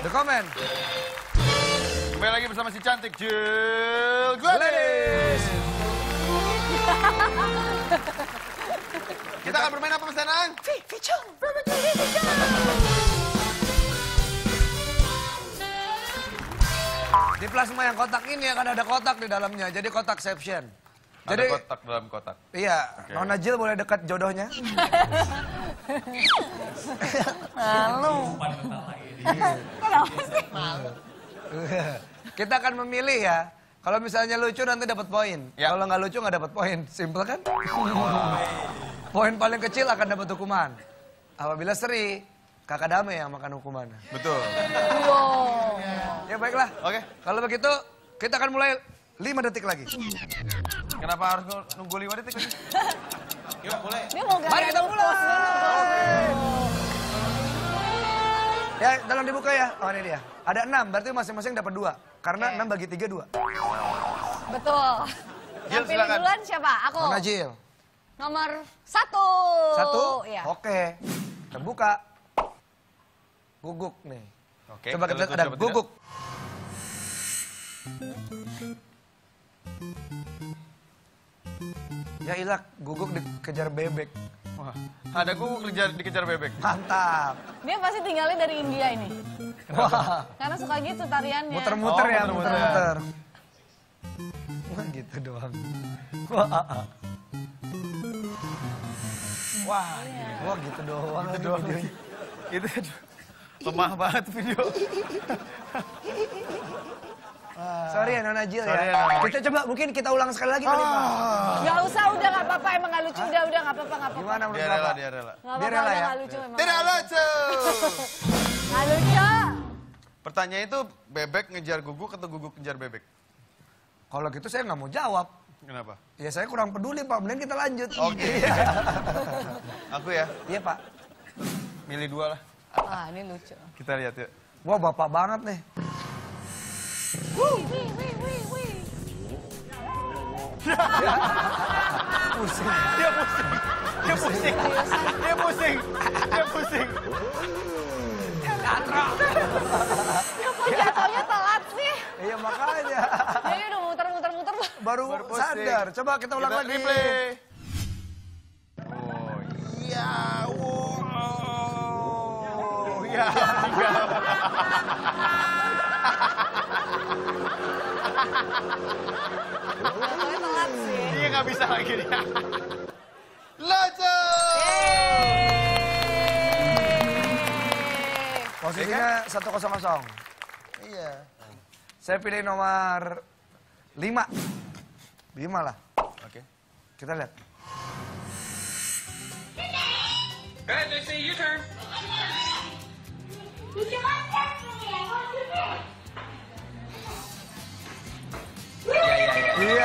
The Comment. Kembali lagi bersama si cantik Jill Gladys. Kita akan bermain apa, Mas Danang? Fichong. Di plasma yang kotak ini akan ada kotak di dalamnya, jadi kotakception. Ada Jadi kotak dalam kotak. iya, Oke. Nona Jill boleh dekat jodohnya. Malu. Kenapa sih? Kita akan memilih ya. Kalau misalnya lucu nanti dapat poin. Ya. Kalau nggak lucu nggak dapat poin. Simple kan? Poin paling kecil akan dapat hukuman. Apabila seri, kakak Dame yang makan hukumannya. Betul. Wow. Ya baiklah. Oke. Kalau begitu, kita akan mulai 5 detik lagi. Kenapa harus nunggu 5 detik lagi? Yuk, mulai. Dia mau Mari kita mulai. Ya, tolong dibuka ya. Oh, ini dia. Ada 6, berarti masing-masing dapat 2. Karena 6 bagi 3, 2. Betul. Jill, Yang pilih silakan. duluan siapa? Aku. Nona Jill. Nomor 1. 1? Iya. Oke. Kita buka. Guguk nih. Oke. Coba kita tutup, ada coba guguk. Ya ilah, guguk dikejar bebek. tidak. Wah, ada guguk dikejar bebek. Mantap. Dia pasti tinggalnya dari India ini. Wah, Karena suka gitu tariannya. muter-muter Oh, ya, muter-muter. muter-muter. Wah, gitu doang. Wah, wah gitu doang. Itu doang. Itu lemah banget video. Sorry ya Nona Jill Sorry ya. ya, Nona. Kita coba, mungkin kita ulang sekali lagi kali, Pak. Gak usah, udah gak apa-apa. Emang gak lucu. Udah gak apa-apa, gak apa-apa. Gimana menurut Dia rela, Bapak? dia rela. Gak Dia apa-apa, rela udah ya? gak lucu emang. Tidak lucu. Gak lucu. Pertanyaan itu bebek ngejar guguk atau guguk ngejar bebek? Kalau gitu saya nggak mau jawab. Kenapa? Ya saya kurang peduli Pak, mending kita lanjut. Oke. Aku ya, Iya Pak. milih 2 lah. Wah, ini lucu. Kita lihat yuk. Wah bapak banget nih. Wih, wih, wih, wih, wih. Pusing. Dia pusing. Dia pusing. Dia pusing. Dia pusing. Kok jatuhnya telat sih? Iya makanya. Jadi udah muter-muter-muter. Baru pusing. sadar. Coba kita ulang Kita lagi. replay. Oh iya. Wow. Iya. Jatuhnya telat sih. Dia nggak bisa lagi dia. Lucu. Posisinya 1-0. Iya. Saya pilih nomor 5. 5 lah. Oke. Kita lihat. Good, they say your turn. Iya.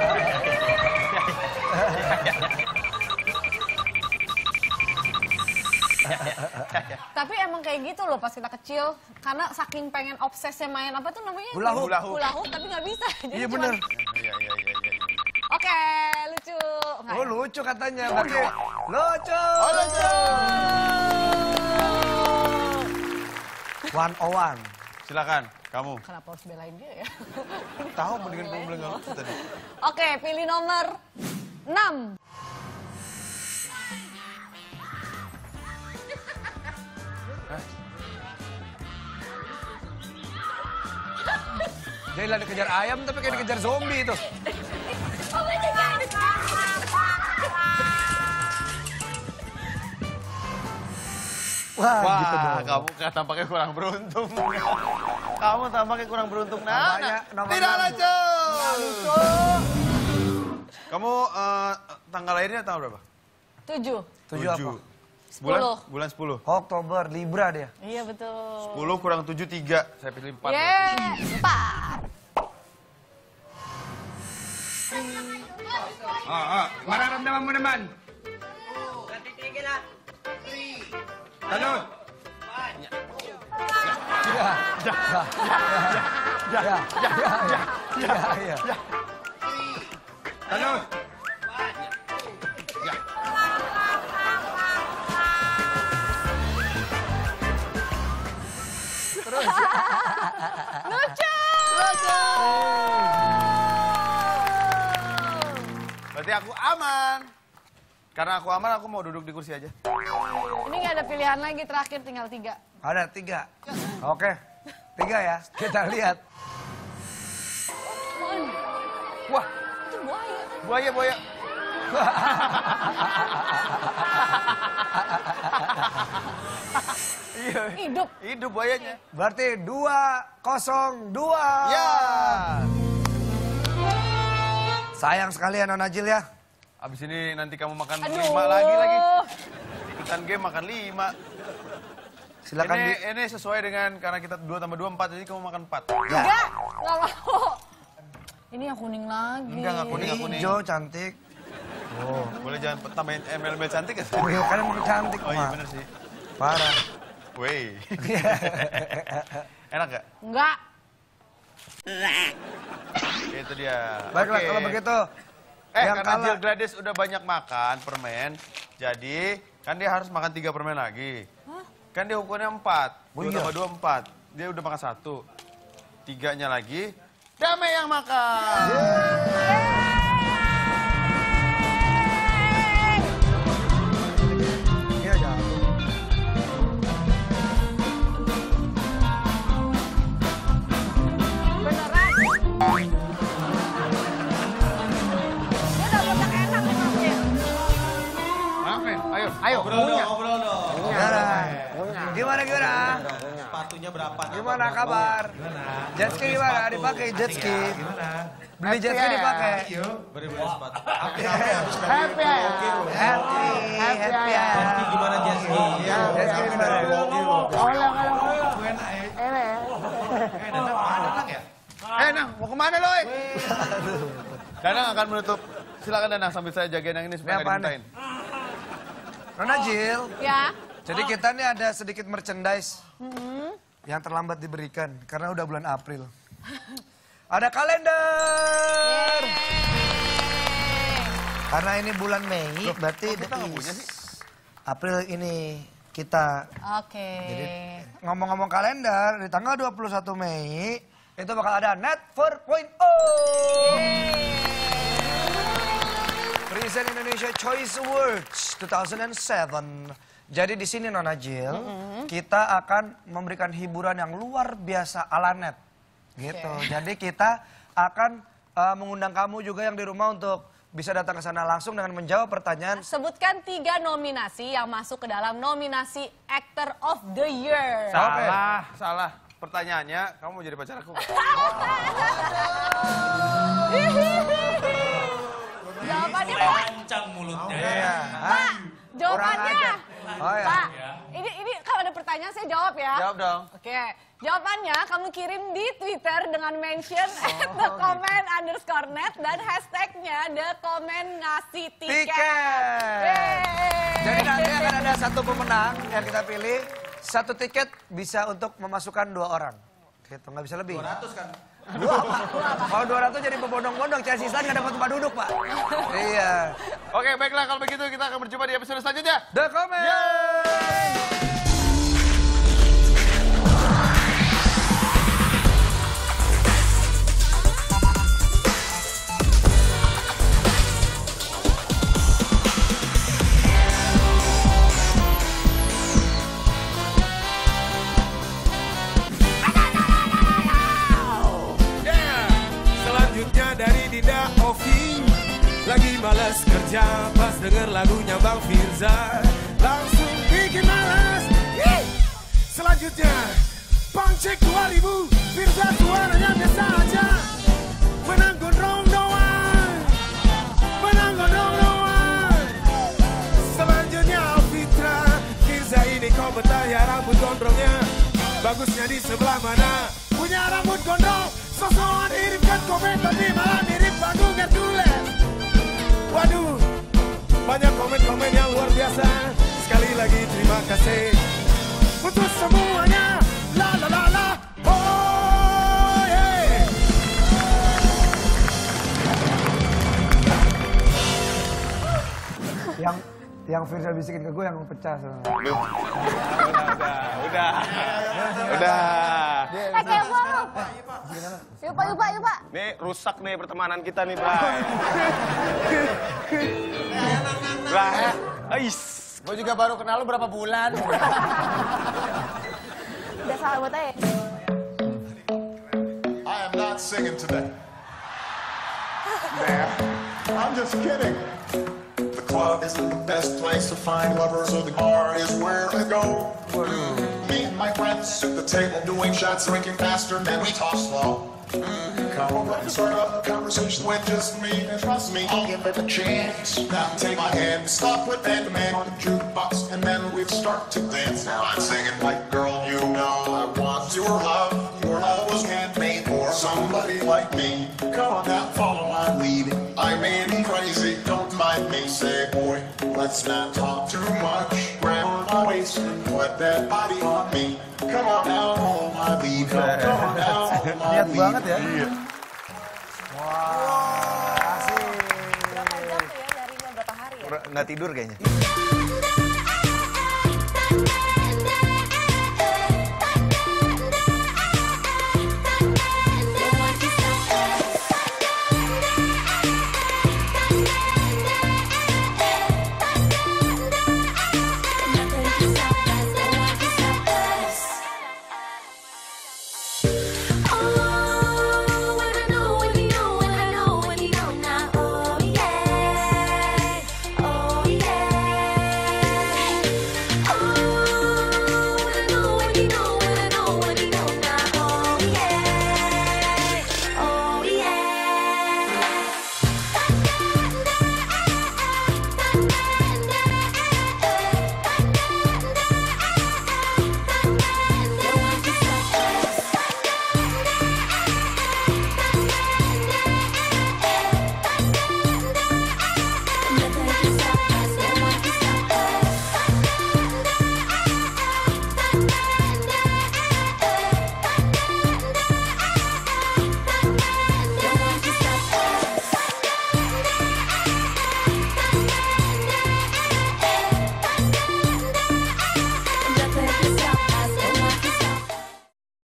Tapi emang kayak gitu loh pas kita kecil. Karena saking pengen obsesnya main apa tuh namanya? Hula hoop. Hula hoop, tapi nggak bisa. Jadi Iya cuman, bener. Iya. Oke, lucu. Nggak Oh ya? lucu katanya. Berarti lucu. Oh lucu. 101. Silakan, kamu. Kenapa harus belain dia ya? Tahu mendingan kamu bilang nggak lucu tadi. Oke, pilih nomor 6. Dia lagi dikejar ayam tapi kayak dikejar zombie itu. Wah, gitu Wah, dong. kamu kan tampaknya kurang beruntung. Kamu tampaknya kurang beruntung. Tampaknya nomor Tidak 6. lucu. Kamu tanggal lahirnya tanggal berapa? 7. 7 apa? Bulan 10. Oktober, Libra dia. Iya betul. 10 kurang 7, 3. Saya pilih 4. Yeay, 4. Para ramdaman mo naman. Talon. Ya. Talon. Terus. Lucu! Berarti aku aman. Karena aku aman, aku mau duduk di kursi aja. Ini nggak ada pilihan lagi, terakhir tinggal 3. Ada 3. Oke, 3 ya. Kita lihat. Wah, Itu buaya. buaya. Iya, Hidup. hidup buayanya. Berarti 2-0-2. Ya. Sayang sekali ya Nona Jil ya. Abis ini nanti kamu makan Aduh. 5 lagi. Ikutan game makan 5. Silakan Ini sesuai dengan karena kita 2 tambah 2 4, jadi kamu makan 4. Ya. Enggak mau. Ini yang kuning lagi. Enggak kuning, Ini nggak kuning. hijau cantik. Oh, boleh jangan tambahin ML cantik ya? Oh iya, kan emang cantik, Oh iya Mak. bener sih. Parah. Wey. Enak gak? Enggak. Itu dia. Baiklah Oke. kalau begitu. yang Karena kalah. Jill Gladys udah banyak makan permen, jadi kan dia harus makan 3 permen lagi. Kan dia hukumnya 4. Oh 2 iya. tambah 2 4. Dia udah makan 1. 3-nya lagi, Damai yang makan. Iya jatuh. Beneran. Dia dapat yang enak nih Mas Jin. Makan, ayo. Ngobrol dong. Gimana? Sepatunya berapa? Gimana kabar? Jetski gimana? Dipakai jetski. Beli jetski dipakai. Beri sepatu. Happy ya. Gimana Jesky? Jetski gimana? Nang, mau kemana lo? Danang akan menutup. Silakan Danang sambil saya jagain yang ini supaya Ini nggak apaan dimintain. Nona Jil, Ya. jadi kita nih ada sedikit merchandise yang terlambat diberikan karena udah bulan April. Ada kalender. Karena ini bulan Mei, berarti kita nggak punya sih? April ini kita. Oke. Ngomong-ngomong kalender, di tanggal 21 Mei itu bakal ada Net 4.0. Present Indonesia Choice Awards 2007. Jadi di sini Nona Jil, kita akan memberikan hiburan yang luar biasa ala net. Gitu. Jadi kita akan mengundang kamu juga yang di rumah untuk bisa datang ke sana langsung dengan menjawab pertanyaan. Sebutkan 3 nominasi yang masuk ke dalam nominasi Actor of the Year. Salah. Pertanyaannya, kamu mau jadi pacar aku? Jawabannya Pak. Kencang mulutnya. Iya. Pak, jawabannya. ajar. Oh, ya. Pak, ini kalau ada pertanyaan saya jawab ya. Jawab dong. Oke, jawabannya kamu kirim di Twitter dengan mention @thecomment_net dan hashtagnya @thecomment_ngasih-tiket. Tiket. Jadi nanti akan ada satu pemenang yang kita pilih. 1 tiket bisa untuk memasukkan 2 orang. Gitu, nggak bisa lebih. 200 kan? Kalau 200 jadi berbondong-bondong, Chelsea Islan nggak dapat tempat duduk, Pak. Iya. Oke, baiklah kalau begitu kita akan berjumpa di episode selanjutnya. The Comment. Selanjutnya dari Dinda Ovi, lagi malas kerja pas denger lagunya Bang Firza, langsung bikin malas. Selanjutnya Pangcek 2000, Firza suaranya biasa aja, menang gondrong doang, menang gondrong doang. Selanjutnya Fitra, Firza ini kau bertanya rambut gondrongnya bagusnya di sebelah mana? Punya rambut gondrong, sosokan kirimkan komentar di malah mirip panggung Hercules. Waduh, banyak komen-komen yang luar biasa. Sekali lagi terima kasih untuk semuanya. La la la la, oh yeah. Yang Firza bisikin ke gue yang pecah sebenarnya. Udah. Kayak gua lu. Yuk Pak. Nih rusak nih pertemanan kita nih, Bray. Bray, ais. Gue juga baru kenal lu berapa bulan. Udah salah buat aja. I am not singing today. Man, I'm just kidding. The club isn't the best place to find lovers, so the bar is where I go. Me and my friends at the table doing shots, drinking faster, and we talk slow. Come over and start up a conversation with just me, and trust me, I'll give it a chance. Now take my hand, stop with that man on the jukebox, and then we'll start to dance. Now I'm singing like, girl, you know I want your love. Your love was handmade for somebody like me. Come on now, follow my lead. I may be crazy, don't mind me. Say, boy, let's not talk too much. Grab my waist and put that body on me. Come on now, hold my lead. Come on now, hold my Niat lead. banget ya. Yeah. Wah, asik. Berapa jam tuh ya? Darinya berapa hari ya? Nggak tidur kayaknya.